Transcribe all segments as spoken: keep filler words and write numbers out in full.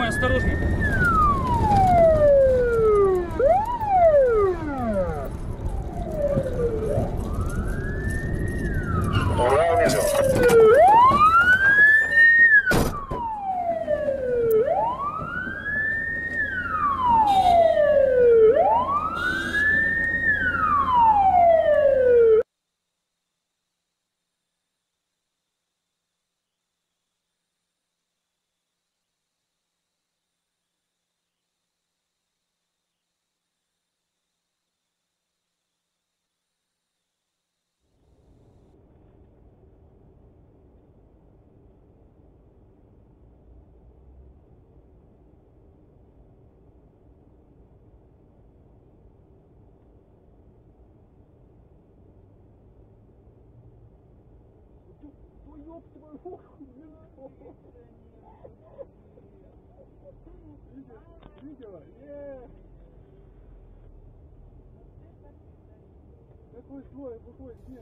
Давай, осторожней. Ура, внизу. Ёб твою! Видела? Еее! Какой слой, какой снег?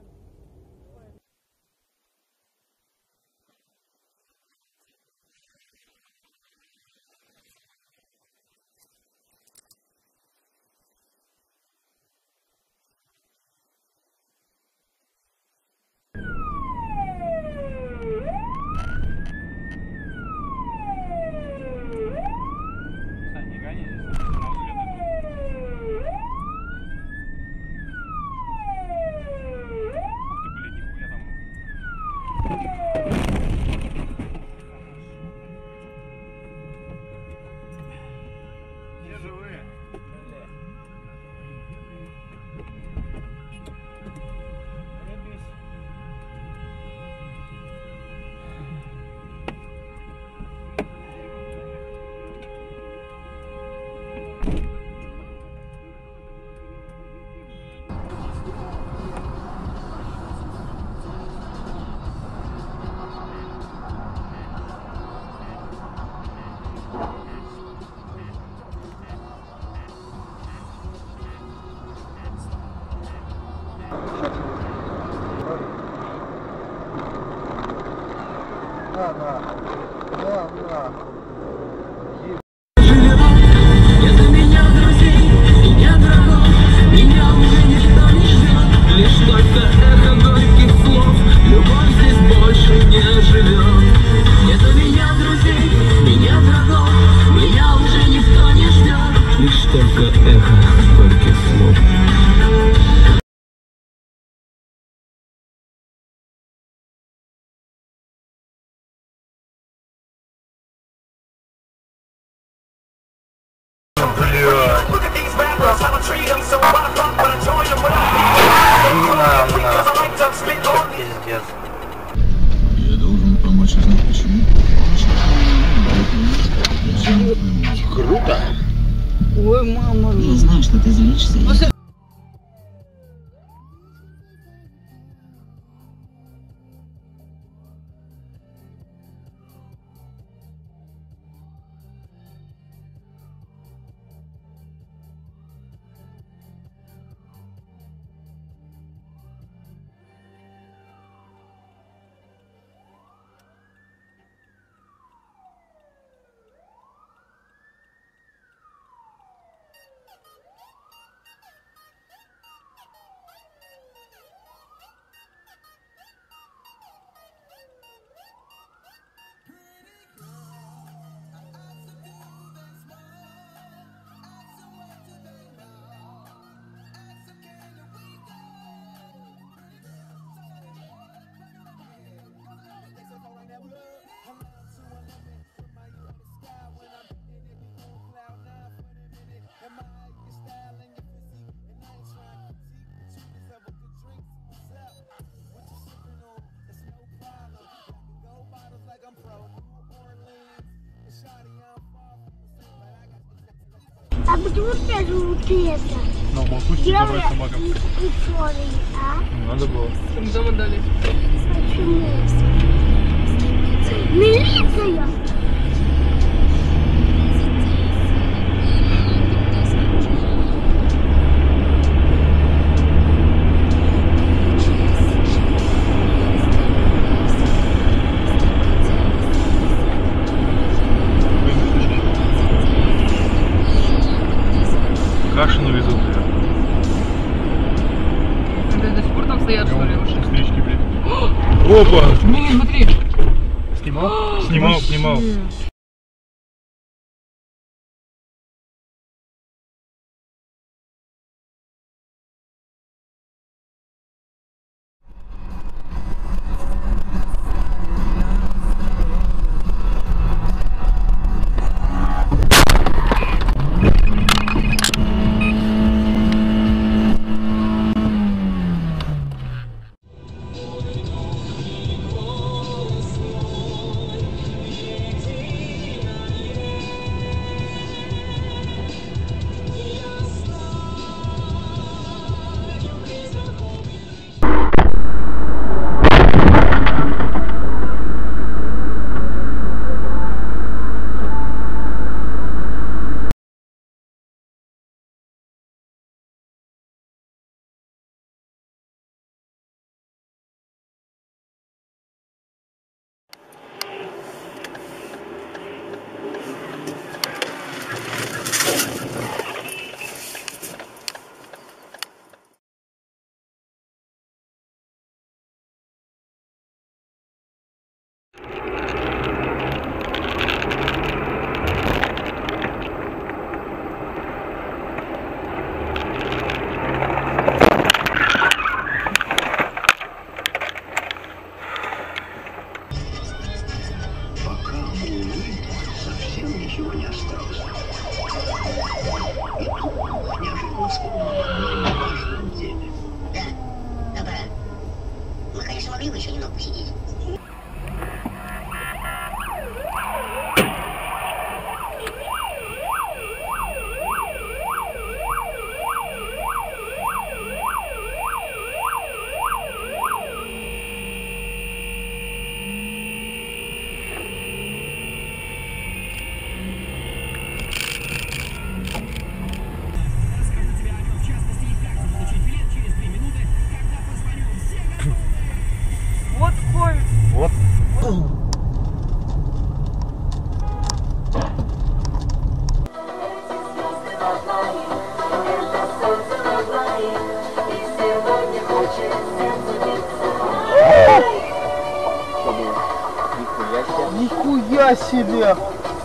На, на, на, на. Это меня, друзей, меня врагов, меня уже никто не ждет. Лишь только эхо горьких слов, любовь здесь больше не живет. Это меня, друзей, меня врагов, меня уже никто не ждет. Лишь только эхо горьких слов. Я должен помочь узнать почему. Круто. Ой, мама. Я знаю, что ты злишься. А почему ты вот это? Ну, могу тебе забрать собакам. А? Надо было. Им дома дали. Почему? Милиция! смотри. Снимал? Снимал, снимал. Ничего не осталось. И тут неожиданно вспомнил о важном деле. Да, да, пора. Мы, конечно, могли бы еще немного посидеть. Вот ходит. Вот. Нихуя себе!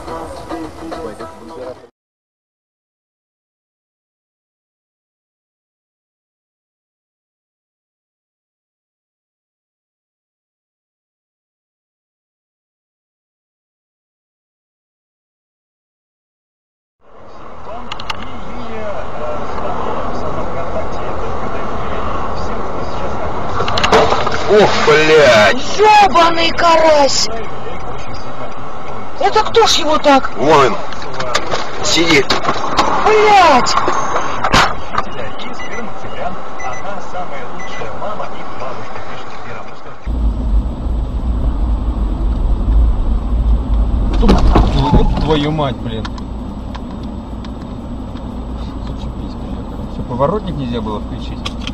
Ох, блядь! Ёбаный карась! Это кто ж его так? Вон он! Сидит! Блядь! Из фирмы «Цыган». Она самая лучшая мама и бабушка, пишет Вера. Твою мать, блин. Зачепись, блин. Что, поворотник нельзя было включить?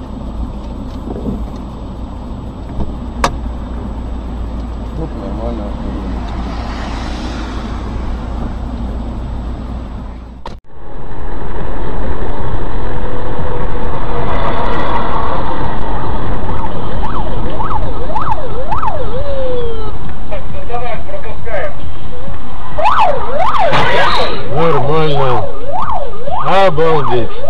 Тут нормально. Давай, пропускаем. Нормально. Обалдеть.